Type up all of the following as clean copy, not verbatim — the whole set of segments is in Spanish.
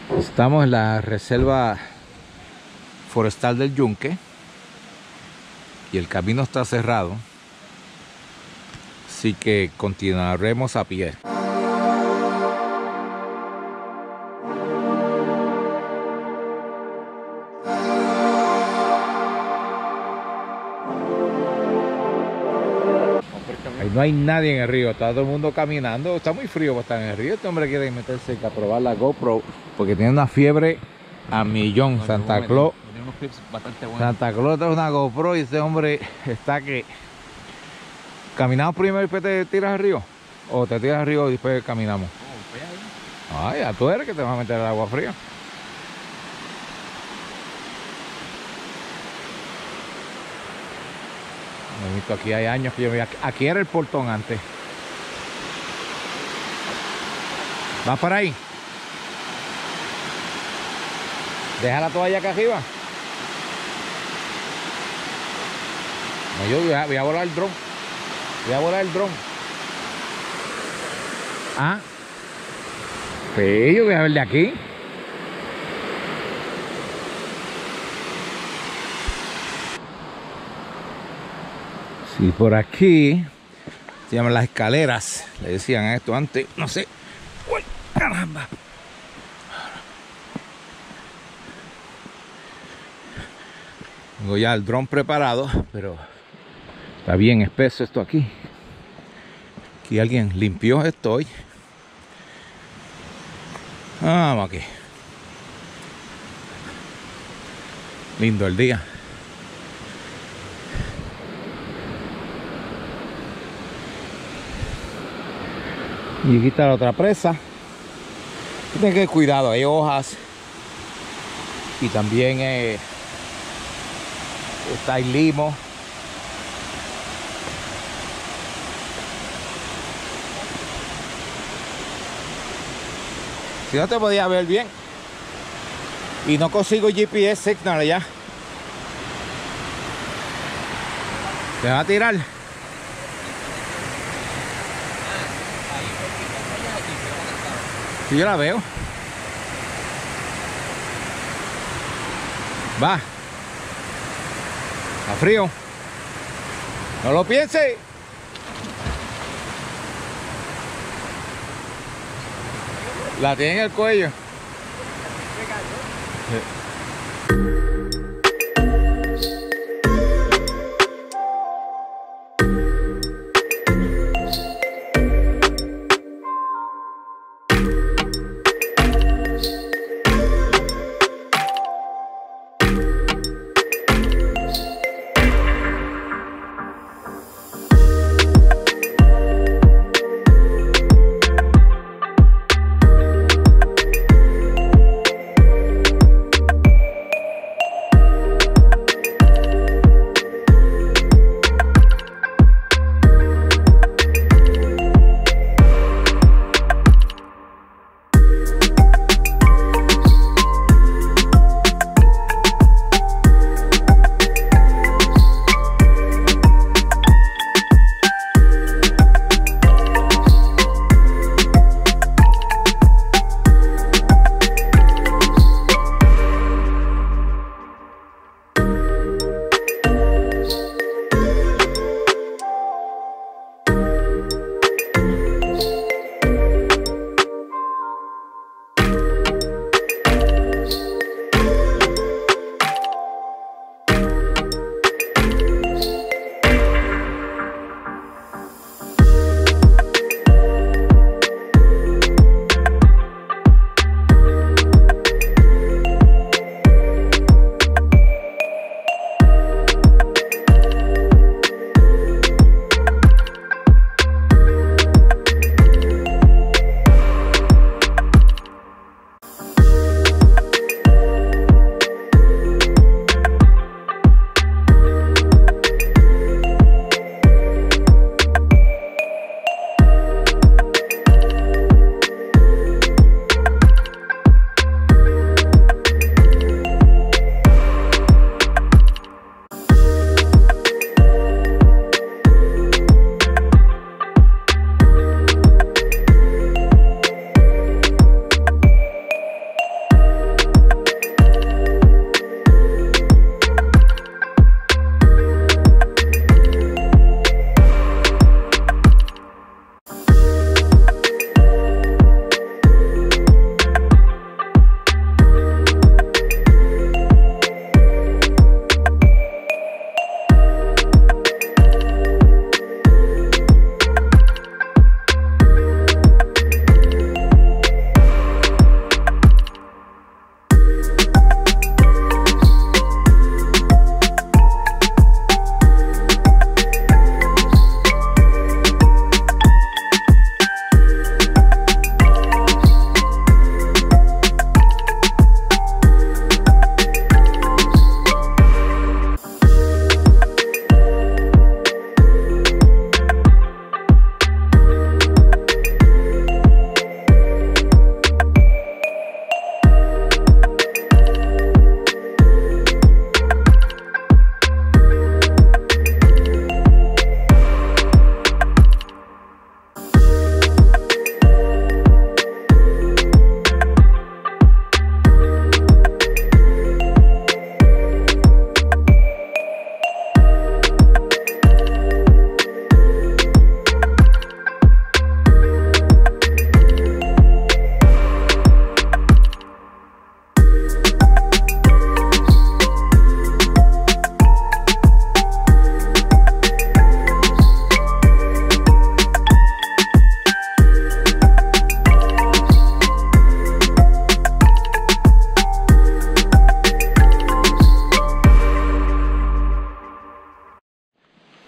Estamos en la reserva forestal del Yunque y el camino está cerrado, así que continuaremos a pie. Ahí no hay nadie en el río, está todo el mundo caminando. Está muy frío para estar en el río. Este hombre quiere meterse a probar la GoPro porque tiene una fiebre a millón. Santa Claus. Santa Claus trae una GoPro y este hombre está que... ¿Caminamos primero y después te tiras al río? ¿O te tiras al río y después caminamos? Ay, ya tú eres que te vas a meter al agua fría. He visto aquí hay años que yo vi. Aquí era el portón antes. ¿Vas para ahí? Deja la toalla acá arriba. No, yo voy a volar el dron. Voy a volar el dron. Ah. Sí, yo voy a ver de aquí. Sí, por aquí se llaman las escaleras. Le decían a esto antes, no sé. ¡Uy, caramba! Tengo ya el dron preparado, pero está bien espeso esto aquí. Aquí alguien limpió esto hoy. Vamos aquí. Lindo el día. Y aquí está la otra presa. Tienen que tener cuidado, hay hojas. Y también está el limo. Si no te podía ver bien. Y no consigo GPS signal allá. ¿Te va a tirar? Sí, yo la veo. Va. Está frío. No lo piense. La tiene en el cuello.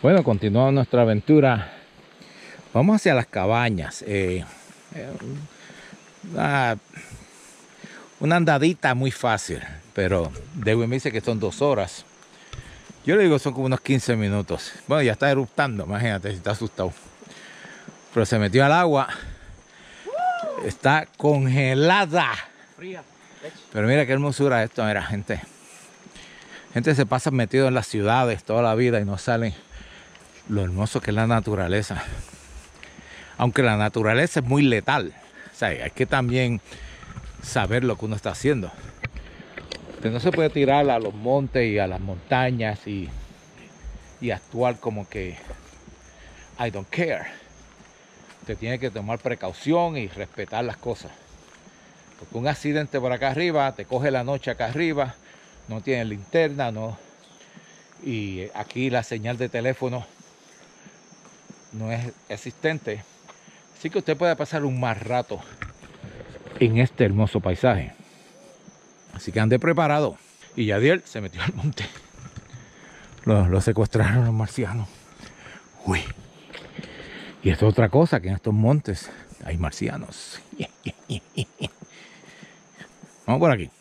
Bueno, continuamos nuestra aventura. Vamos hacia las cabañas. Una andadita muy fácil, pero Dewey me dice que son 2 horas. Yo le digo son como unos 15 minutos. Bueno, ya está eruptando, imagínate si está asustado. Pero se metió al agua. Está congelada. Fría. Pero mira qué hermosura esto, mira, gente. Gente se pasa metido en las ciudades toda la vida y no salen lo hermoso que es la naturaleza. Aunque la naturaleza es muy letal. O sea, hay que también saber lo que uno está haciendo. Usted no se puede tirar a los montes y a las montañas y actuar como que I don't care. Usted tiene que tomar precaución y respetar las cosas. Porque un accidente por acá arriba, te coge la noche acá arriba, no tiene linterna, no. Y aquí la señal de teléfono no es existente. Así que usted puede pasar un mal rato en este hermoso paisaje. Así que ande preparado. Y Yadiel se metió al monte. Lo secuestraron los marcianos. Uy. Y esto es otra cosa, que en estos montes hay marcianos. Vamos por aquí.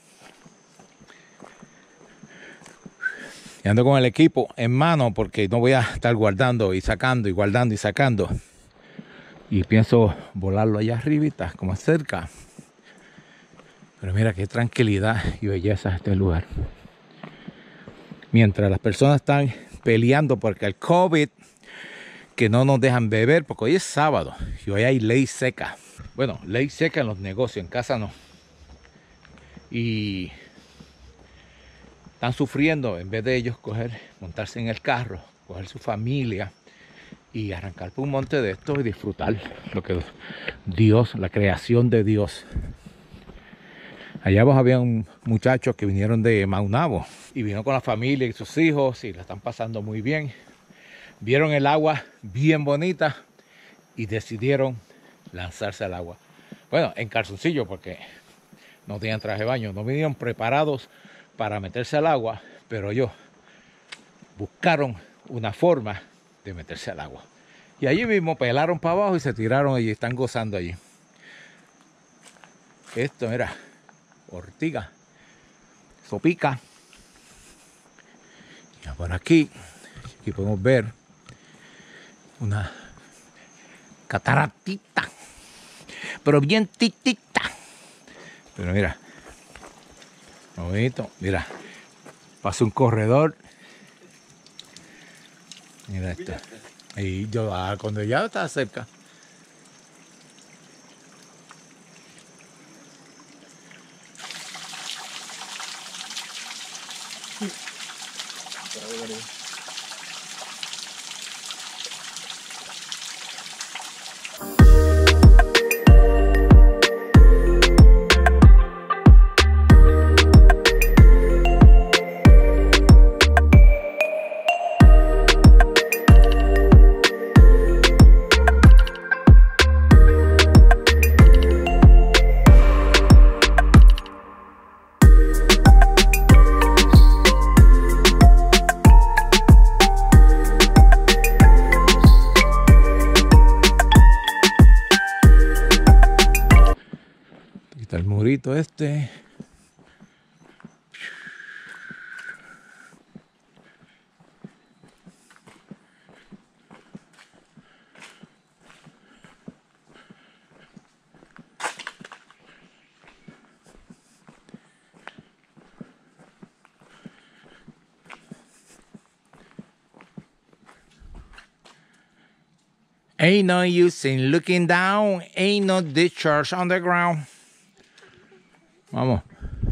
Y ando con el equipo en mano porque no voy a estar guardando y sacando y guardando y sacando. Y pienso volarlo allá arribita, como cerca. Pero mira qué tranquilidad y belleza este lugar. Mientras las personas están peleando porque el COVID, que no nos dejan beber, porque hoy es sábado y hoy hay ley seca. Bueno, ley seca en los negocios, en casa no. Y están sufriendo en vez de ellos montarse en el carro, coger su familia y arrancar por un monte de estos y disfrutar lo que Dios, la creación de Dios. Allá abajo había un muchacho que vinieron de Maunabo y vino con la familia y sus hijos y la están pasando muy bien. Vieron el agua bien bonita y decidieron lanzarse al agua. Bueno, en calzoncillo porque no tenían traje de baño, no vinieron preparados para meterse al agua, pero ellos buscaron una forma de meterse al agua. Y allí mismo pelaron para abajo y se tiraron y están gozando allí. Esto, mira, ortiga, sopica. Y por aquí podemos ver una cataratita, pero bien titita. Pero mira, bonito, mira, pasa un corredor. Mira esto. Y yo, cuando ya estaba cerca. El murito este. Ain't no use in looking down, ain't no discharge on the ground. Vamos.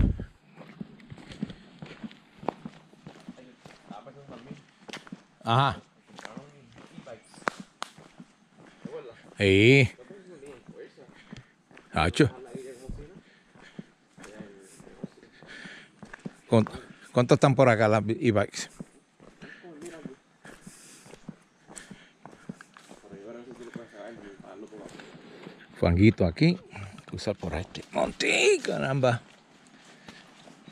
Ajá. Sí. Hacho. ¿Cuántos están por acá las e-bikes? Fanguito aquí. Cruzar por este monte, caramba.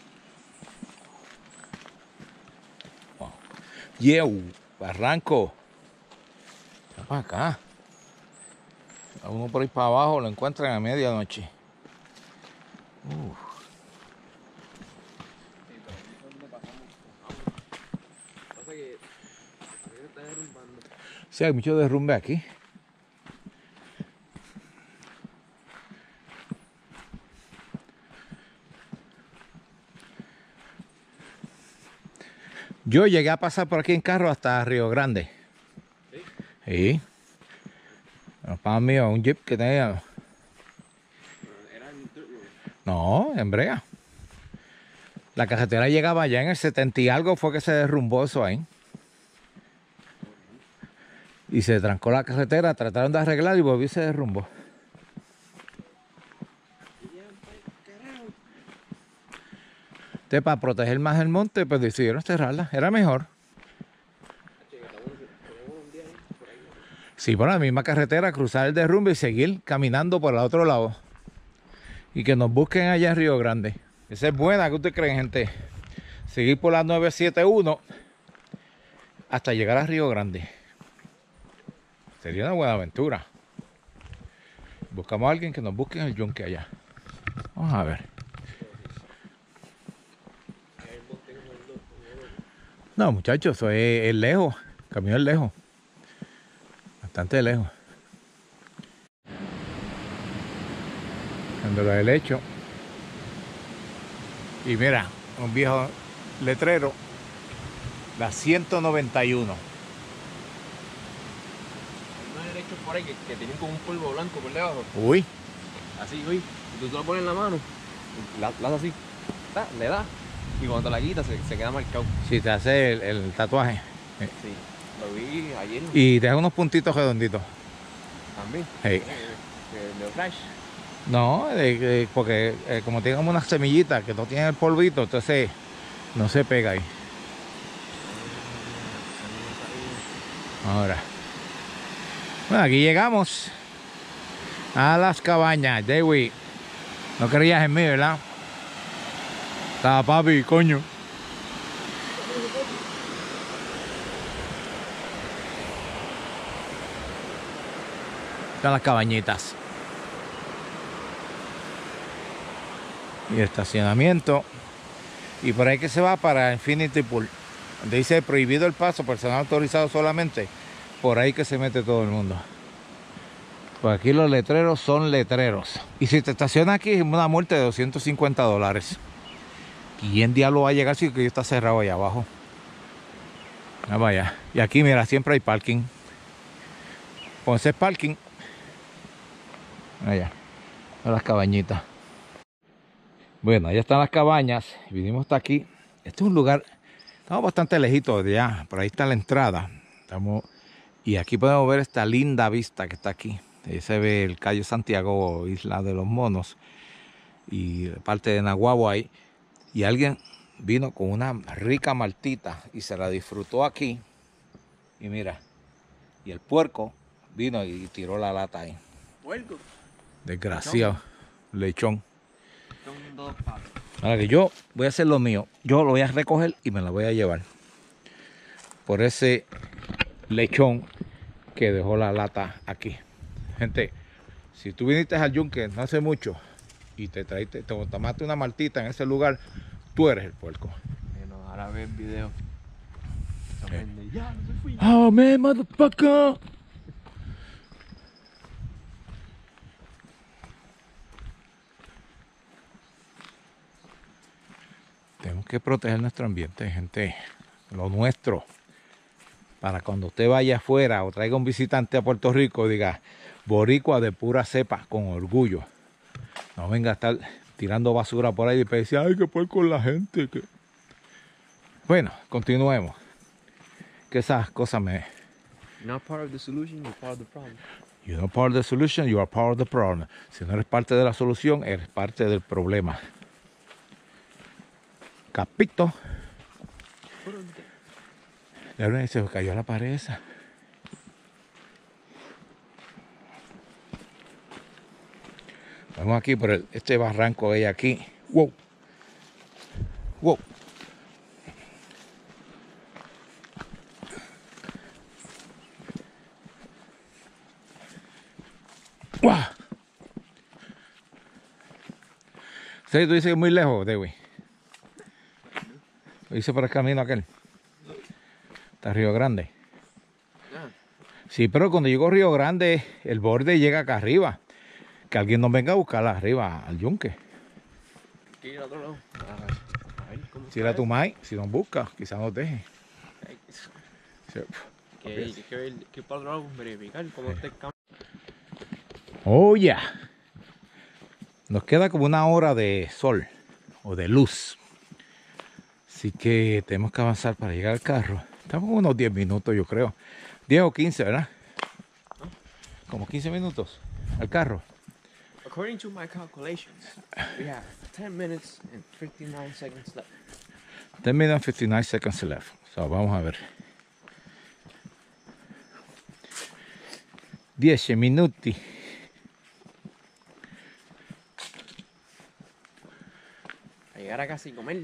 Wow. Yeah, barranco. para acá. A uno por ahí para abajo lo encuentran a medianoche. Sí, hay mucho derrumbe aquí. Yo llegué a pasar por aquí en carro hasta Río Grande. ¿Sí? Sí. Para mí, un jeep que tenía. ¿Era en turbo? No, en brea. La carretera llegaba ya en el 70 y algo, fue que se derrumbó eso ahí. Y se trancó la carretera, trataron de arreglar y volvió y se derrumbó. Entonces, para proteger más el monte, pues decidieron cerrarla. Era mejor. Sí, por la misma carretera, cruzar el derrumbe y seguir caminando por el otro lado. Y que nos busquen allá en Río Grande. Esa es buena, ¿qué ustedes creen, gente? Seguir por la 971 hasta llegar a Río Grande. Sería una buena aventura. Buscamos a alguien que nos busque en el yunque allá. Vamos a ver. No, muchachos, eso es lejos. El camino es lejos. Bastante lejos. Cuando lo del hecho. Y mira, un viejo letrero. La 191. Hay derechos por ahí que tienen como un polvo blanco por debajo. Uy. Así, uy. Tú lo pones en la mano. La haces así. Le das. Y cuando te la quitas se queda marcado. Si te hace el tatuaje. Sí. Lo vi ayer. Y te deja unos puntitos redonditos. También. Hey. De flash. No, porque como tiene como unas semillitas que no tienen el polvito, entonces no se pega ahí. Ahora. Bueno, aquí llegamos a las cabañas. Dewi, no creías en mí, ¿verdad? Estaba papi, coño. Están las cabañitas. Y estacionamiento. Y por ahí que se va para Infinity Pool. Donde dice prohibido el paso, personal autorizado solamente. Por ahí que se mete todo el mundo. Pues aquí los letreros son letreros. Y si te estacionas aquí es una multa de $250. ¿Quién diablo va a llegar si está cerrado allá abajo? Ah, vaya. Y aquí mira, siempre hay parking. Ponce parking. Allá. A las cabañitas. Bueno, allá están las cabañas. Vinimos hasta aquí. Este es un lugar. Estamos bastante lejitos de allá. Por ahí está la entrada. Y aquí podemos ver esta linda vista que está aquí. Ahí se ve el Cayo Santiago, Isla de los Monos. Y parte de Naguabo ahí. Y alguien vino con una rica maltita y se la disfrutó aquí. Y mira. Y el puerco vino y tiró la lata ahí. ¿Puerco? Desgraciado. Lechón. Ahora que yo voy a hacer lo mío. Yo lo voy a recoger y me la voy a llevar. Por ese lechón que dejó la lata aquí. Gente, si tú viniste al yunque no hace mucho y te tomaste una maltita en ese lugar, tú eres el puerco. Bueno, ahora ve el video. Ya, no se fui. Oh man, motherfucker. Tenemos que proteger nuestro ambiente, gente. Lo nuestro. Para cuando usted vaya afuera o traiga un visitante a Puerto Rico, diga, boricua de pura cepa, con orgullo. No venga a estar tirando basura por ahí y decir, ay, qué puerco la gente. Que... Bueno, continuemos. Que esas cosas me... You're not part of the solution, you're part of the problem. You're not part of the solution, you are part of the problem. Si no eres parte de la solución, eres parte del problema. Capito. Y se cayó la pared esa. Vamos aquí por este barranco que hay aquí. Wow. Wow. ¡Guau! Sí, tú dices que es muy lejos, Dewi. Lo hice por el camino aquel. Está Río Grande. Ah, Sí, pero cuando llego a Río Grande, el borde llega acá arriba. Que alguien nos venga a buscar arriba al yunque. hay que ir al otro lado. A ver cómo Si está era tu eso. mai, si nos busca, quizás nos deje. Hay Sí. que ir para el otro lado, verificar cómo está el campo. Oh, ya. Nos queda como una hora de sol o de luz. Así que tenemos que avanzar para llegar al carro. Estamos como unos 10 minutos, yo creo. 10 o 15, ¿verdad? Como 15 minutos al carro. According to my calculations, we have 10 minutes and 59 seconds left. 10 minutes and 59 seconds left. So, vamos a ver. 10 minuti. A llegar a casa y comer.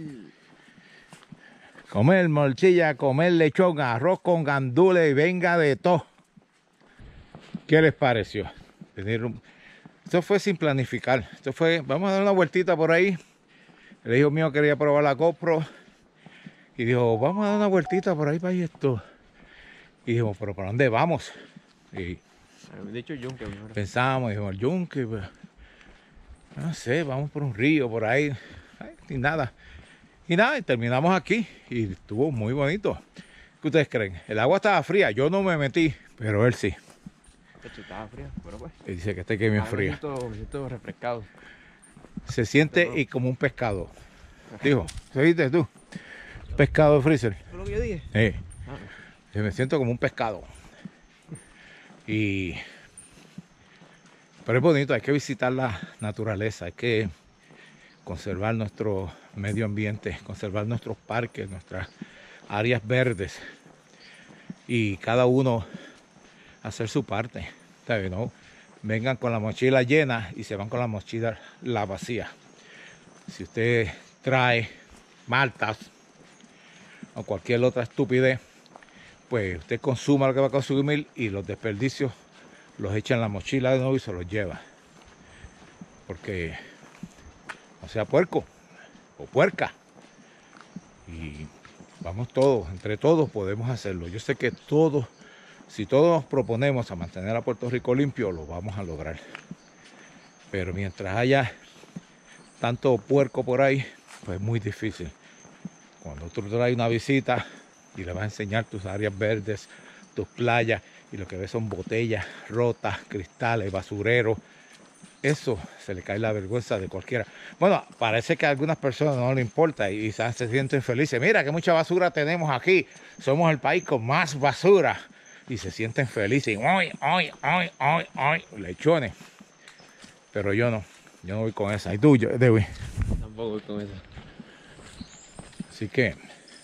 Comer morcilla, comer lechón, arroz con gandules y venga de todo. ¿Qué les pareció? Esto fue sin planificar. Esto fue, vamos a dar una vueltita por ahí. El hijo mío quería probar la GoPro. Y dijo, vamos a dar una vueltita por ahí para esto. Y dijimos, ¿pero para dónde vamos? Y De hecho, yunque mejor. pensamos, dijimos, el yunque, pues, no sé, vamos por un río por ahí. Ay, y nada. Y nada, y terminamos aquí. Y estuvo muy bonito. ¿Qué ustedes creen? El agua estaba fría. Yo no me metí, pero él sí. De hecho, estaba fría, pero pues. Y dice que está que bien fría. Me siento refrescado. Se siente y como un pescado. Dijo, ¿se viste tú? Pescado de freezer. ¿Fue lo que yo dije? Ah, Yo me siento como un pescado. Pero es bonito, hay que visitar la naturaleza, hay que conservar nuestro medio ambiente, conservar nuestros parques, nuestras áreas verdes. Y cada uno hacer su parte. ¿Sabes? ¿No? Vengan con la mochila llena y se van con la mochila la vacía. Si usted trae maltas o cualquier otra estupidez, pues usted consuma lo que va a consumir y los desperdicios los echa en la mochila de nuevo y se los lleva. Porque no sea puerco o puerca. Y vamos todos, entre todos podemos hacerlo. Yo sé que todos, si todos nos proponemos a mantener a Puerto Rico limpio, lo vamos a lograr. Pero mientras haya tanto puerco por ahí, pues es muy difícil. Cuando tú traes una visita y le vas a enseñar tus áreas verdes, tus playas, y lo que ves son botellas rotas, cristales, basureros, eso se le cae la vergüenza de cualquiera. Bueno, parece que a algunas personas no les importa y se sienten felices. Mira que mucha basura tenemos aquí. Somos el país con más basura. Y se sienten felices. ¡Ay! Lechones. Pero yo no voy con esa. ¿Y tú, Dewi? tampoco voy con eso. Así que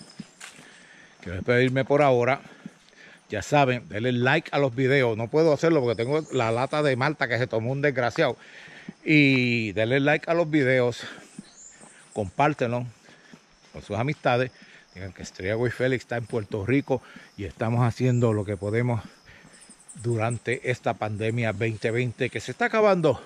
quiero despedirme por ahora. Ya saben, denle like a los videos. No puedo hacerlo porque tengo la lata de malta que se tomó un desgraciado. Y denle like a los videos. Compártenlo con sus amistades. Digan que Estrella y Félix está en Puerto Rico y estamos haciendo lo que podemos durante esta pandemia 2020 que se está acabando.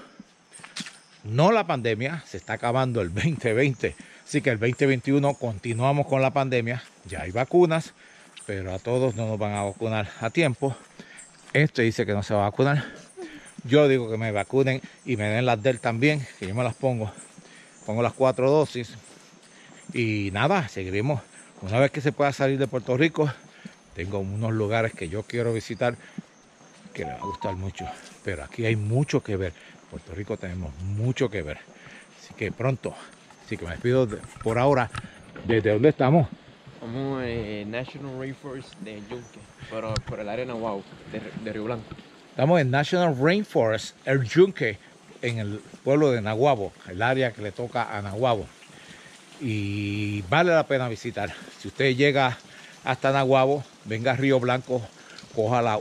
No la pandemia, se está acabando el 2020. Así que el 2021 continuamos con la pandemia. Ya hay vacunas, pero a todos no nos van a vacunar a tiempo. Este dice que no se va a vacunar. Yo digo que me vacunen y me den las de él también, que yo me las pongo. Pongo las 4 dosis. Y nada, seguiremos. Una vez que se pueda salir de Puerto Rico, tengo unos lugares que yo quiero visitar que les va a gustar mucho. Pero aquí hay mucho que ver. En Puerto Rico tenemos mucho que ver. Así que pronto. Así que me despido por ahora. ¿Desde dónde estamos? Vamos en National Rainforest de Yunque, pero por el área de Nahuatl, de Río Blanco. Estamos en National Rainforest, el Yunque, en el pueblo de Nahuabo, el área que le toca a Nahuabo. Y vale la pena visitar. Si usted llega hasta Nahuabo, venga a Río Blanco, coja la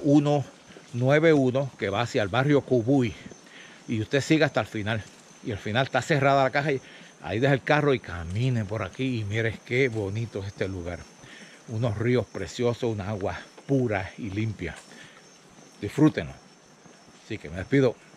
191 que va hacia el barrio Cubuy y usted siga hasta el final. Y al final está cerrada la caja y ahí deja el carro y camine por aquí y mire qué bonito es este lugar. Unos ríos preciosos, una agua pura y limpia. Disfrútenlo. Así que me despido.